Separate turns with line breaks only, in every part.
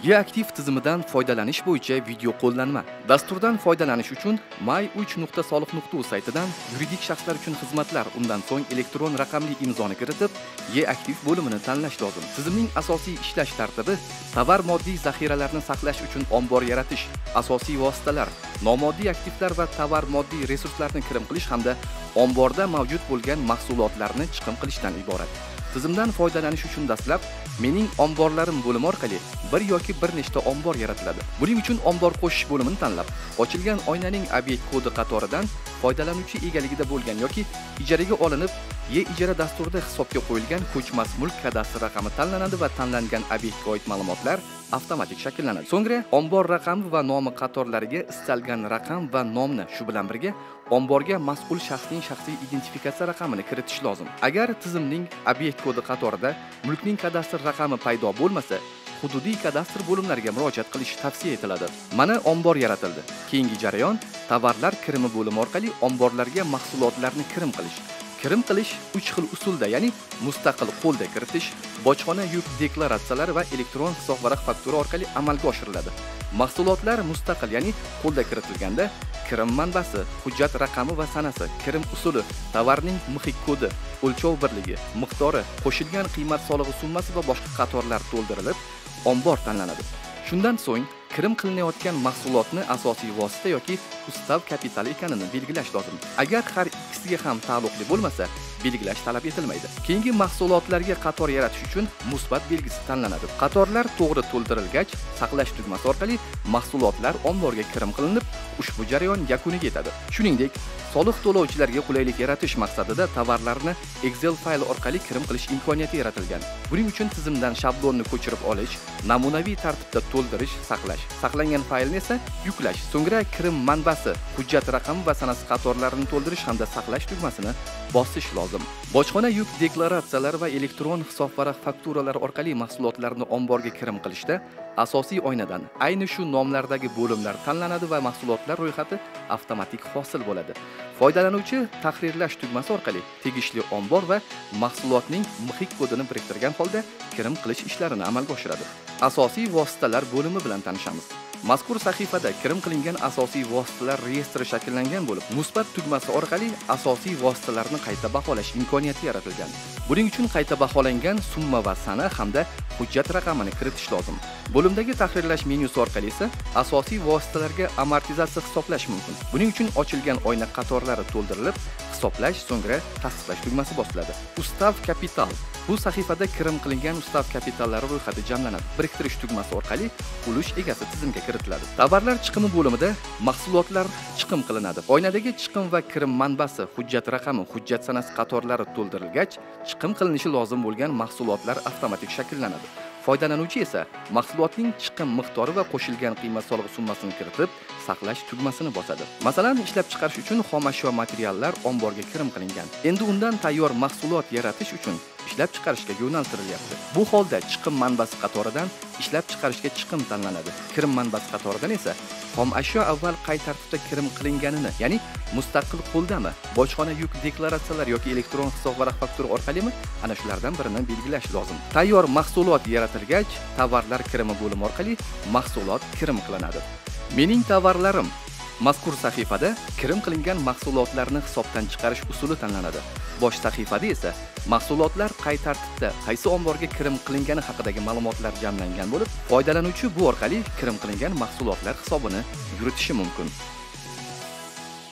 E-aktiv tizimidan foydalanish bo'yicha video qo'llanma. Dasturdan foydalanish uchun my3.soliq.uz saytidan yuridik shaxslar uchun xizmatlar, undan so'ng elektron raqamli imzoni kiritib, E-aktiv bo'limini tanlash lozim. Tizimning asosiy ishlash tartibi: tovar moddiy zaxiralarni saqlash uchun ombor yaratish, asosiy vositalar, nomoddiy aktivlar va tovar moddiy resurslarni kirim qilish hamda omborda mavjud bo'lgan mahsulotlarni chiqim qilishdan iborat. Tizimdan foydalanish uchun dastlab mening omborlarim bo'limi orqali bir yoki bir nechta ombor yaratiladi. Buning uchun ombor qo'shish bo'limini tanlab, ochilgan oynaning obyekt kodi qatoridan foydalanuvchi egaligida bo'lgan yoki ijaraga olinib, E-ijara dasturida hisobga qo'yilgan ko'chmas mulk kadastr raqami tanlanadi va tanlangan obyektga oid ma'lumotlar avtomatik shakllanadi. So'ngra ombor raqami va nomi qatorlariga istalgan raqam va nomni, shu bilan birga omborga mas'ul shaxsning shaxsiy identifikatsiya raqamini kiritish lozim. Agar tizimning obyekt kodi qatorida mulkning kadastr raqami paydo bo'lmasa, hududiy kadastr bo'limlariga murojaat qilish tavsiya etiladi. Mana ombor yaratildi. Keyingi jarayon tovarlar kirimi bo'limi orqali omborlarga mahsulotlarni kirim qilish. Kirim qilish 3 xil usulda, ya'ni mustaqil qo'lda kiritish, bojxona yuk deklaratsiyalari va elektron hisobvaraq faktura orqali amalga oshiriladi. Mahsulotlar mustaqil, ya'ni qo'lda kiritilganda kirim manbasi, hujjat raqami va sanasi, kirim usuli, tovarning MXIQ kodi, o'lchov birligi, miqdori, qo'shilgan qiymat solig'i summasi va boshqa qatorlar to'ldirilib, ombor tanlanadi. Shundan so'ng kirim qilinayotgan mahsulotni asosiy vosita yoki ustav kapitali ekanini belgilash lozim. Agar har ikkisiga ham taalluqli bo'lmasa, belgilash talab etilmaydi. Keyingi mahsulotlarga qator yaratish uchun musbat belgisi tanlanadi. Qatorlar to'g'ri to'ldirilgach, saqlash tugmasi orqali mahsulotlar omborga kirim qilinib, ushbu jarayon yakuniga yetadi. Shuningdek, soliq to'lovchilarga qulaylik yaratish maqsadida tovarlarni Excel fayli orqali kirim qilish imkoniyati yaratilgan. Buning uchun tizimdan shablonni ko'chirib olish, namunaviy tartibda to'ldirish, saqlash, saqlangan faylni esa yuklash, so'ngra kirim manbasi, hujjat raqami va sanasi qatorlarini to'ldirish hamda saqlash tugmasini bosish lozim. Bojxona yuk deklaratsiyalari va elektron hisobvaraq fakturalar orqali mahsulotlarni omborga kirim qilishda asosiy oynadan ayni shu nomlardagi bo'limlar tanlanadi va mahsulotlar ro'yxati avtomatik hosil bo'ladi. Foydalanuvchi tahrirlash tugmasi orqali tegishli ombor va mahsulotning MXIQ kodini biriktirgan holda kirim qilish ishlarini amalga oshiradi. Asosiy vositalar bo'limi bilan tanishamiz. Mazkur sahifada kirim qilingan asosiy vositalar reyestri shakllangan bo'lib, musbat tugmasi orqali asosiy vositalarni qayta baholash imkoniyati yaratilgan. Buning uchun qayta baholangan summa va sana hamda hujjat raqamini kiritish lozim. Bo'limdagi tahrirlash menyusi orqali esa asosiy vositalarga amortizatsiya hisoblash mumkin. Buning uchun ochilgan oyna qatorlari to'ldirilib, hisoblash, so'ngra tasdiqlash tugmasi bosiladi. Ustav kapital. Bu sahifada kirim qilingan ustav kapitallari ro'yxati jamlanadi. Biriktirish tugmasi orqali ulush egasi tizimga kiritiladi. Tovarlar chiqimi bo'limida mahsulotlar chiqim qilinadi. Oynadagi chiqim va kirim manbasi, hujjat raqami, hujjat sanasi qatorlari to'ldirilgach, chiqim qilinishi lozim bo'lgan mahsulotlar avtomatik shakllanadi. Foydalanuvchi esa mahsulotning chiqim miqdori va qo'shilgan qiymat solig'i summasini kiritib, saqlash tugmasini bosadi. Masalan, ishlab chiqarish uchun xom ashyo materiallar omborga kirim qilingan. Endi undan tayyor mahsulot yaratish uchun ishlab chiqarishga yo'naltirilyapti. Bu holda chiqim manbasi qatoridan ishlab chiqarishga chiqim tanlanadi. Kirim manbasi qatoridan esa xom ashyo avval qay tartibda kirim qilinganini, ya'ni mustaqil qo'ldami, bojxona yuk deklaratsiyalar yoki elektron hisobvaraq faktura orqalimi, ana shulardan birini belgilash lozim. Tayyor mahsulot yaratilgach, tovarlar kirimi bo'limi orqali mahsulot kirim qilinadi. Mening tovarlarim. Mazkur sahifada kirim qilingan mahsulotlarni hisobdan chiqarish usuli tanlanadi. Bosh sahifada esa mahsulotlar qay tartibda, qaysi omborga kirim qilingani haqidagi ma'lumotlar jamlangan bo'lib, foydalanuvchi bu orqali kirim qilingan mahsulotlar hisobini yuritishi mumkin.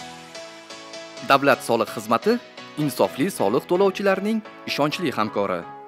Davlat soliq xizmati insofli soliq to'lovchilarning ishonchli hamkori.